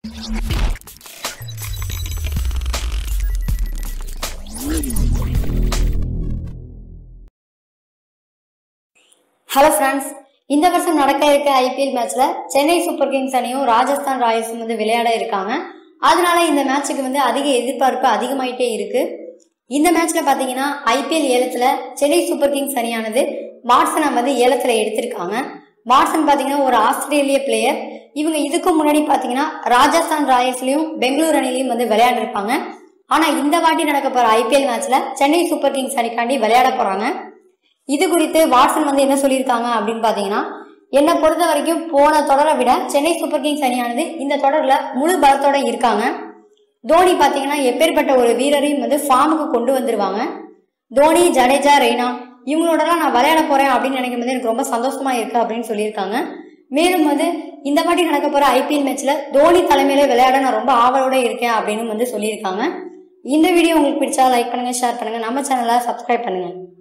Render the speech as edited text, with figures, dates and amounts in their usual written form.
Hello friends, இந்த வருஷம் நடக்க இருக்க ஐபிஎல் மேட்ச்ல சென்னை சூப்பர் கிங்ஸ் அணியும் ராஜஸ்தான் ராயல்ஸும் விளையாட இருக்காங்க. அதனால இந்த மேட்சுக்கு அதிக எதிர்பார்ப்பு அதிகமாயிட்டே இருக்கு. இந்த மேட்ச்ல பாத்தீங்கன்னா ஐபிஎல் ஏலத்துல சென்னை சூப்பர் கிங்ஸ் அணியானது வாட்சனை ஏலத்துல எடுத்திருக்காங்க. வாட்சன் பாத்தீங்கன்னா ஒரு ஆஸ்திரேலிய பிளேயர். இவங்க இதுக்கு முன்னாடி பாத்தீங்கன்னா ராஜஸ்தான் ராயல்ஸ்லயும் பெங்களூர் அணிலையும் விளையாண்டு இருப்பாங்க. ஆனா இந்த வாட்டி நடக்க போற ஐபிஎல் மேட்ச்ல சென்னை சூப்பர் கிங்ஸ் அணிக்காண்டி விளையாட போறாங்க. இது குறித்து வாட்சன் என்ன சொல்லியிருக்காங்க அப்படின்னு பாத்தீங்கன்னா, என்னை பொறுத்த வரைக்கும் போன தொடரை விட சென்னை சூப்பர் கிங்ஸ் அணியானது இந்த தொடர்ல முழு பலத்தோட இருக்காங்க. தோனி பாத்தீங்கன்னா எப்பேற்பட்ட ஒரு வீரரையும் ஃபார்முக்கு கொண்டு வந்துருவாங்க. தோனி, ஜடேஜா, ரெய்னா இவங்களோடலாம் நான் விளையாட போறேன் அப்படின்னு நினைக்கும் போது எனக்கு ரொம்ப சந்தோஷமா இருக்கு அப்படின்னு சொல்லியிருக்காங்க. மேலும் இந்த வாட்டி நடக்க போற ஐபிஎல் மேட்ச்ல தோனி தலைமையில விளையாட நான் ரொம்ப ஆவலோட இருக்கேன் அப்படின்னு சொல்லியிருக்காங்க. இந்த வீடியோ உங்களுக்கு பிடிச்சா லைக் பண்ணுங்க, ஷேர் பண்ணுங்க, நம்ம சேனலை சப்ஸ்கிரைப் பண்ணுங்க.